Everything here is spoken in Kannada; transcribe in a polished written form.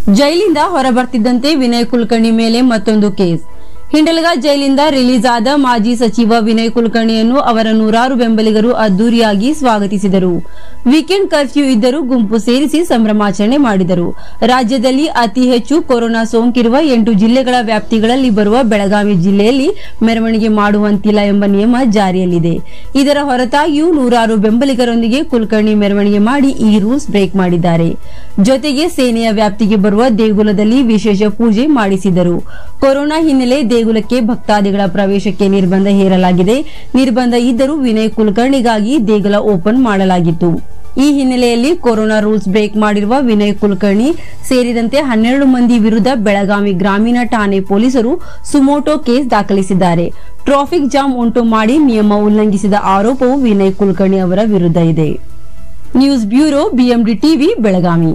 ಜೈಲಿಂದ ಹೊರಬರ್ತಿದ್ದಂತೆ ವಿನಯ್ ಕುಲಕರ್ಣಿ ಮೇಲೆ ಮತ್ತೊಂದು ಕೇಸ್. ಹಿಂಡಲಗ ಜೈಲಿಂದ ರಿಲೀಸ್ ಆದ ಮಾಜಿ ಸಚಿವ ವಿನಯ್ ಕುಲಕರ್ಣಿಯನ್ನು ಅವರ ನೂರಾರು ಬೆಂಬಲಿಗರು ಅದ್ದೂರಿಯಾಗಿ ಸ್ವಾಗತಿಸಿದರು. ವೀಕೆಂಡ್ ಕರ್ಫ್ಯೂ ಇದ್ದರೂ ಗುಂಪು ಸೇರಿಸಿ ಸಂಭ್ರಮಾಚರಣೆ ಮಾಡಿದರು. ರಾಜ್ಯದಲ್ಲಿ ಅತಿ ಹೆಚ್ಚು ಕೊರೋನಾ ಸೋಂಕಿರುವ 8 ಜಿಲ್ಲೆಗಳ ವ್ಯಾಪ್ತಿಗಳಲ್ಲಿ ಬರುವ ಬೆಳಗಾವಿ ಜಿಲ್ಲೆಯಲ್ಲಿ ಮೆರವಣಿಗೆ ಮಾಡುವಂತಿಲ್ಲ ಎಂಬ ನಿಯಮ ಜಾರಿಯಲ್ಲಿದೆ. ಇದರ ಹೊರತಾಗಿಯೂ ನೂರಾರು ಬೆಂಬಲಿಗರೊಂದಿಗೆ ಕುಲಕರ್ಣಿ ಮೆರವಣಿಗೆ ಮಾಡಿ ಈ ರೂಲ್ಸ್ ಬ್ರೇಕ್ ಮಾಡಿದ್ದಾರೆ. ಜೊತೆಗೆ ಸೇನೆಯ ವ್ಯಾಪ್ತಿಗೆ ಬರುವ ದೇಗುಲದಲ್ಲಿ ವಿಶೇಷ ಪೂಜೆ ಮಾಡಿಸಿದರು. ಕೊರೋನಾ ಹಿನ್ನೆಲೆ ದೇಗುಲಕ್ಕೆ ಭಕ್ತಾದಿಗಳ ಪ್ರವೇಶಕ್ಕೆ ನಿರ್ಬಂಧ ಹೇರಲಾಗಿದೆ. ನಿರ್ಬಂಧ ಇದ್ದರೂ ವಿನಯ್ ಕುಲಕರ್ಣಿಗಾಗಿ ದೇಗುಲ ಓಪನ್ ಮಾಡಲಾಗಿತ್ತು. ಈ ಹಿನ್ನೆಲೆಯಲ್ಲಿ ಕೊರೋನಾ ರೂಲ್ಸ್ ಬ್ರೇಕ್ ಮಾಡಿರುವ ವಿನಯ್ ಕುಲಕರ್ಣಿ ಸೇರಿದಂತೆ 12 ಮಂದಿ ವಿರುದ್ಧ ಬೆಳಗಾವಿ ಗ್ರಾಮೀಣ ಠಾಣೆ ಪೊಲೀಸರು ಸುಮೋಟೋ ಕೇಸ್ ದಾಖಲಿಸಿದ್ದಾರೆ. ಟ್ರಾಫಿಕ್ ಜಾಮ್ ಉಂಟು ಮಾಡಿ ನಿಯಮ ಉಲ್ಲಂಘಿಸಿದ ಆರೋಪವು ವಿನಯ್ ಕುಲಕರ್ಣಿ ಅವರ ವಿರುದ್ಧ ಇದೆ. News bureau, BMD TV, Belagavi.